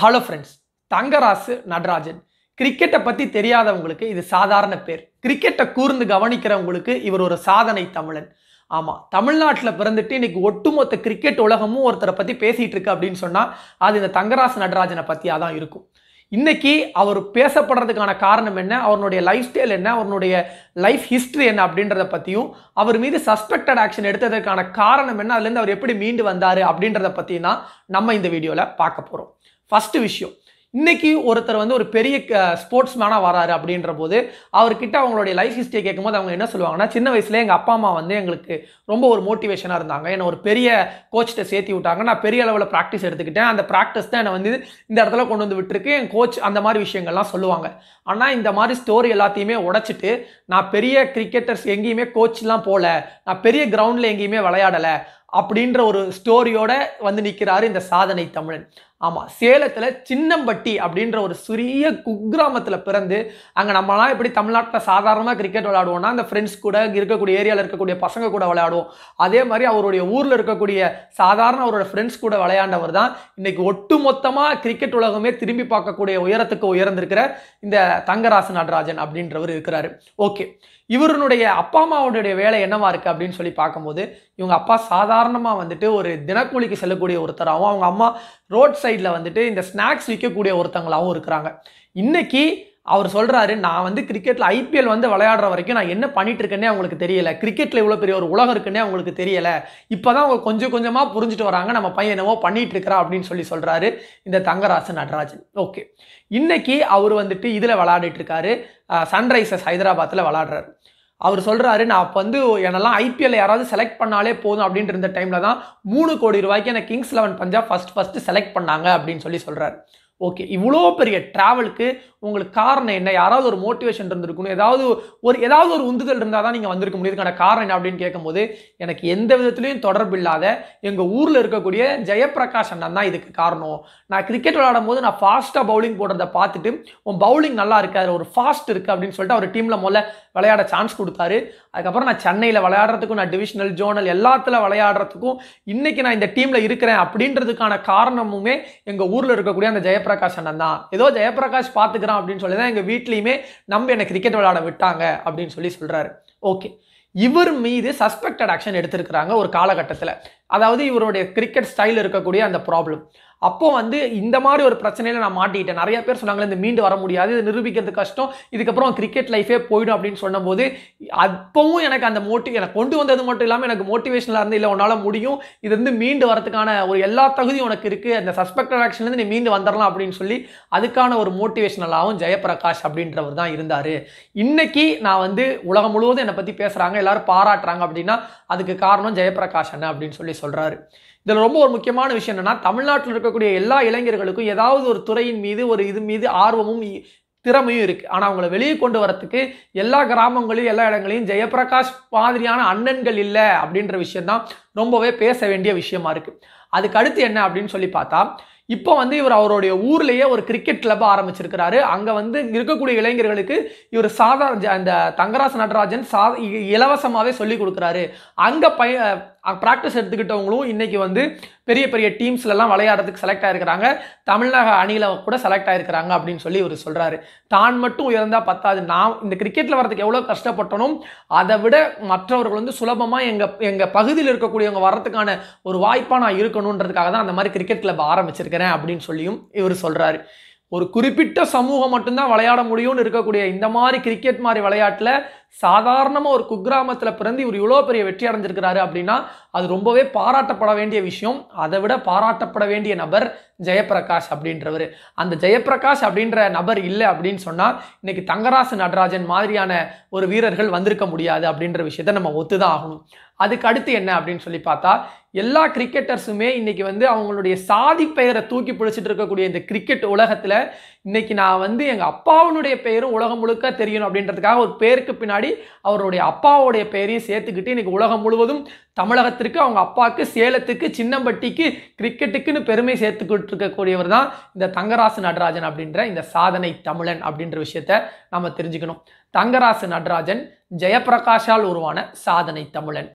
Hello friends, Thangarasu Natarajan. கிரிக்கெட்டை பற்றி தெரியாதவங்களுக்கு இது சாதாரண பேர். கிரிக்கெட்டை கூர்ந்து கவனிக்கிறவங்களுக்கு இவர் ஒரு சாதனை தமிழன். ஆமாம், தமிழ்நாட்டில் பிறந்துட்டு இன்னைக்கு ஒட்டுமொத்த கிரிக்கெட் உலகமும் ஒருத்தரை பற்றி பேசிகிட்டு இருக்கு அப்படின்னு சொன்னால் அது இந்த தங்கராசு நடராஜனை பற்றியாக தான் இருக்கும். இன்னைக்கு அவர் பேசப்படுறதுக்கான காரணம் என்ன, அவருடைய லைஃப் ஸ்டைல் என்ன, அவருடைய லைஃப் ஹிஸ்ட்ரி என்ன அப்படின்றத பற்றியும், அவர் மீது சஸ்பெக்டட் ஆக்ஷன் எடுத்ததற்கான காரணம் என்ன, அதுலேருந்து அவர் எப்படி மீண்டு வந்தார் அப்படின்றத பற்றி தான் நம்ம இந்த வீடியோவில் பார்க்க போகிறோம். ஃபர்ஸ்ட் விஷயம், இன்னைக்கு ஒருத்தர் வந்து ஒரு பெரிய ஸ்போர்ட்ஸ் மேனாக வராரு அப்படின்ற போது அவர்கிட்ட அவங்களுடைய லைஃப் ஹிஸ்ட்ரியை கேட்கும்போது அவங்க என்ன சொல்லுவாங்கன்னா, சின்ன வயசுல எங்கள் அப்பா அம்மா வந்து எங்களுக்கு ரொம்ப ஒரு மோட்டிவேஷனாக இருந்தாங்க. என்னை ஒரு பெரிய கோச்சிட்ட சேர்த்து விட்டாங்க. நான் பெரிய அளவில் ப்ராக்டிஸ் எடுத்துக்கிட்டேன். அந்த ப்ராக்டிஸ் தான் என்னை வந்து இந்த இடத்துல கொண்டு வந்து விட்டுருக்கு. என் கோச் அந்த மாதிரி விஷயங்கள்லாம் சொல்லுவாங்க. ஆனால் இந்த மாதிரி ஸ்டோரி எல்லாத்தையுமே உடைச்சிட்டு, நான் பெரிய கிரிக்கெட்டர்ஸ் எங்கேயுமே கோச்லாம் போகல, நான் பெரிய கிரவுண்டில் எங்கேயுமே விளையாடலை அப்படின்ற ஒரு ஸ்டோரியோட வந்து நிற்கிறாரு இந்த சாதனை தமிழன். ஆமாம், சேலத்தில் சின்னம்பட்டி அப்படின்ற ஒரு சிறிய குக்கிராமத்தில் பிறந்து, அங்கே நம்மளாம் எப்படி தமிழ்நாட்டில் சாதாரணமாக கிரிக்கெட் விளையாடுவோம்னா அந்த ஃப்ரெண்ட்ஸ் கூட இருக்கக்கூடிய ஏரியாவில் இருக்கக்கூடிய பசங்க கூட விளையாடுவோம். அதே மாதிரி அவருடைய ஊரில் இருக்கக்கூடிய சாதாரண அவரோட ஃப்ரெண்ட்ஸ் கூட விளையாண்டவர் தான் இன்னைக்கு ஒட்டு மொத்தமாக கிரிக்கெட் உலகமே திரும்பி பார்க்கக்கூடிய உயரத்துக்கு உயர்ந்திருக்கிற இந்த தங்கராசு நடராஜன் அப்படின்றவர் இருக்கிறாரு. ஓகே, இவருடைய அப்பா அம்மாவுடைய வேலை என்னவா இருக்குது அப்படின்னு சொல்லி பார்க்கும்போது, இவங்க அப்பா சாதாரணமாக வந்துட்டு ஒரு தினக்கூலிக்கு செல்லக்கூடிய ஒருத்தராகவும், அவங்க அம்மா ரோட் சைடில் வந்துட்டு இந்த ஸ்நாக்ஸ் விற்கக்கூடிய ஒருத்தங்களாகவும் இருக்கிறாங்க. இன்னைக்கு அவர் சொல்கிறாரு, நான் வந்து கிரிக்கெட்டில் IPL வந்து விளையாடுற வரைக்கும் நான் என்ன பண்ணிட்டு இருக்கேன்னே அவங்களுக்கு தெரியலை, கிரிக்கெட்டில் இவ்வளோ பெரிய ஒரு உலகம் இருக்குன்னே அவங்களுக்கு தெரியலை, இப்போ தான் அவங்க கொஞ்சம் கொஞ்சமாக புரிஞ்சுட்டு வராங்க, நம்ம பையன் என்னவோ பண்ணிட்டு இருக்கிறா அப்படின்னு சொல்லி சொல்கிறாரு இந்த தங்கராசு நடராஜன். ஓகே, இன்னைக்கு அவர் வந்துட்டு இதில் விளையாடிட்டு இருக்காரு, சன்ரைசர்ஸ் ஹைதராபாத்தில் விளையாடுறாரு. அவர் சொல்கிறாரு, நான் அப்போ வந்து என்னெல்லாம் IPL யாராவது செலக்ட் பண்ணாலே போதும் அப்படின்ட்டு இருந்த டைமில் தான் 3 கோடி ரூபாய்க்கு எனக்கு கிங்ஸ் 11 பஞ்சாப் ஃபஸ்ட்டு செலக்ட் பண்ணாங்க அப்படின்னு சொல்லி சொல்கிறாரு. ஓகே, இவ்வளோ பெரிய ட்ராவலுக்கு உங்களுக்கு காரணம் என்ன, யாராவது ஒரு மோட்டிவேஷன் இருந்திருக்கணும், ஏதாவது ஒரு உந்துதல் இருந்தால் தான் நீங்கள் வந்திருக்க முடியும். இதுக்கான காரணம் என்ன அப்படின்னு கேட்கும்போது, எனக்கு எந்த விதத்துலையும் தொடர்பு இல்லாத எங்கள் ஊரில் இருக்கக்கூடிய ஜெயப்பிரகாஷ் அண்ணன் தான் இதுக்கு காரணம். நான் கிரிக்கெட் விளையாடும் போது நான் ஃபாஸ்ட்டாக பவுலிங் போடுறத பார்த்துட்டு, உன் பவுலிங் நல்லா இருக்குது, அதில் ஒரு ஃபாஸ்ட் இருக்குது அப்படின்னு சொல்லிட்டு அவர் டீமில் முதல்ல விளையாட சான்ஸ் கொடுத்தாரு. அதுக்கப்புறம் நான் சென்னையில் விளையாடுறதுக்கும், நான் டிவிஷனல் ஜோனல் எல்லாத்துல விளையாடுறதுக்கும் இன்னைக்கு நான் இந்த டீமில் இருக்கிறேன் அப்படின்றதுக்கான காரணமுமே எங்கள் ஊரில் இருக்கக்கூடிய அந்த ஜெயப்பிரகாஷ் அண்ணன் தான். ஏதோ ஜெயப்பிரகாஷ் பார்த்துக்கிறேன் அப்படின்னு சொல்லி தான் எங்கள் வீட்லையுமே நம்ப என்னை கிரிக்கெட் விளையாட விட்டாங்க அப்படின்னு சொல்லி சொல்கிறாரு. ஓகே, இவர் மீது சஸ்பெக்டட் ஆக்ஷன் எடுத்திருக்கிறாங்க ஒரு காலகட்டத்தில். அதாவது இவருடைய கிரிக்கெட் ஸ்டைல் இருக்கக்கூடிய அந்த ப்ராப்ளம். அப்போ வந்து இந்த மாதிரி ஒரு பிரச்சனையில் நான் மாட்டிக்கிட்டேன். நிறைய பேர் சொன்னாங்களே இந்த மீண்டு வர முடியாது, இது நிரூபிக்கிறது கஷ்டம், இதுக்கப்புறம் கிரிக்கெட் லைஃபே போயிடும் அப்படின்னு சொன்னபோது அப்பவும் எனக்கு அந்த எனக்கு கொண்டு வந்தது மட்டும் இல்லாமல் எனக்கு மோட்டிவேஷனாக இருந்து, இல்லை உன்னால் முடியும், இது வந்து மீண்டு வரதுக்கான ஒரு எல்லா தகுதியும் உனக்கு இருக்குது, அந்த சஸ்பெக்டட் ஆக்ஷன்லேருந்து நீ மீண்டு வந்துடலாம் அப்படின்னு சொல்லி அதுக்கான ஒரு மோட்டிவேஷனலாகவும் ஜெயப்பிரகாஷ் அப்படின்றவர் தான் இருந்தார். இன்னைக்கு நான் வந்து உலகம் முழுவதும் என்னை பற்றி பேசுகிறாங்க, எல்லாரும் பாராட்டுறாங்க அப்படின்னா அதுக்கு காரணம் ஜெயப்பிரகாஷ் அண்ணன் அப்படின்னு சொல்லி சொல்கிறாரு. இதில் ரொம்ப ஒரு முக்கியமான விஷயம் என்னன்னா, தமிழ்நாட்டில் இருக்கக்கூடிய எல்லா இளைஞர்களுக்கும் ஏதாவது ஒரு துறையின் மீது ஒரு இது மீது ஆர்வமும் திறமையும் இருக்குது. ஆனால் அவங்கள வெளியே கொண்டு வரத்துக்கு எல்லா கிராமங்களையும் எல்லா இடங்களையும் ஜெயப்பிரகாஷ் மாதிரியான அண்ணன்கள் இல்லை அப்படின்ற விஷயம்தான் ரொம்பவே பேச வேண்டிய விஷயமா இருக்குது. அதுக்கு அடுத்து என்ன அப்படின்னு சொல்லி பார்த்தா, இப்போ வந்து இவர் அவருடைய ஊர்லேயே ஒரு கிரிக்கெட் கிளப் ஆரம்பிச்சிருக்கிறாரு. அங்கே வந்து இருக்கக்கூடிய இளைஞர்களுக்கு இவர் அந்த தங்கராசு நடராஜன் இலவசமாகவே சொல்லி கொடுக்குறாரு. அங்கே ப்ராக்டிஸ் எடுத்துக்கிட்டவங்களும் இன்னைக்கு வந்து பெரிய பெரிய டீம்ஸ்லாம் விளையாடுறதுக்கு செலக்ட் ஆகிருக்கிறாங்க, தமிழ்நாடு அணியில் கூட செலக்ட் ஆகிருக்கிறாங்க அப்படின்னு சொல்லி இவர் சொல்கிறாரு. தான் மட்டும் உயர்ந்தால் பத்தாது, நான் இந்த கிரிக்கெட்டில் வரதுக்கு எவ்வளோ கஷ்டப்பட்டனும் அதை விட மற்றவர்கள் வந்து சுலபமாக எங்கள் பகுதியில் இருக்கக்கூடியவங்க வர்றதுக்கான ஒரு வாய்ப்பாக நான் இருக்கணுன்றதுக்காக தான் அந்த மாதிரி கிரிக்கெட் கிளப் ஆரம்பிச்சிருக்கிறேன் அப்படின்னு சொல்லியும் இவர் சொல்கிறாரு. ஒரு குறிப்பிட்ட சமூகம் மட்டும்தான் விளையாட முடியும்னு இருக்கக்கூடிய இந்த மாதிரி கிரிக்கெட் மாதிரி விளையாட்டில் சாதாரணமாக ஒரு குக்கிராமத்தில் பிறந்து இவர் இவ்வளோ பெரிய வெற்றி அடைஞ்சிருக்கிறாரு அப்படின்னா அது ரொம்பவே பாராட்டப்பட வேண்டிய விஷயம். அதை விட பாராட்டப்பட வேண்டிய நபர் ஜெயப்பிரகாஷ் அப்படின்றவர். அந்த ஜெயப்பிரகாஷ் அப்படின்ற நபர் இல்லை அப்படின்னு சொன்னால் இன்னைக்கு தங்கராசு நடராஜன் மாதிரியான ஒரு வீரர்கள் வந்திருக்க முடியாது அப்படின்ற விஷயத்த நம்ம ஒத்துதான் ஆகணும். அதுக்கு அடுத்து என்ன அப்படின்னு சொல்லி பார்த்தா, எல்லா கிரிக்கெட்டர்ஸுமே இன்னைக்கு வந்து அவங்களுடைய சாதி பெயரை தூக்கி பிடிச்சிட்டு இருக்கக்கூடிய இந்த கிரிக்கெட் உலகத்தில் இன்னைக்கு நான் வந்து எங்கள் அப்பாவுடைய பெயரும் உலகம் முழுக்க தெரியணும் அப்படின்றதுக்காக ஒரு பேருக்கு பின்னாடி அவருடைய அப்பாவுடைய பெயரையும் சேர்த்துக்கிட்டு இன்னைக்கு உலகம் முழுவதும் தமிழகத்திற்கு, அவங்க அப்பாவுக்கு, சேலத்துக்கு, சின்னம்பட்டிக்கு, கிரிக்கெட்டுக்குன்னு பெருமை சேர்த்துக்கிட்டு இருக்கக்கூடியவர் தான் இந்த தங்கராசு நடராஜன் அப்படின்ற இந்த சாதனை தமிழன் அப்படின்ற விஷயத்த நம்ம தெரிஞ்சுக்கணும். தங்கராசு நடராஜன் ஜெயப்பிரகாஷால் உருவான சாதனை தமிழன்.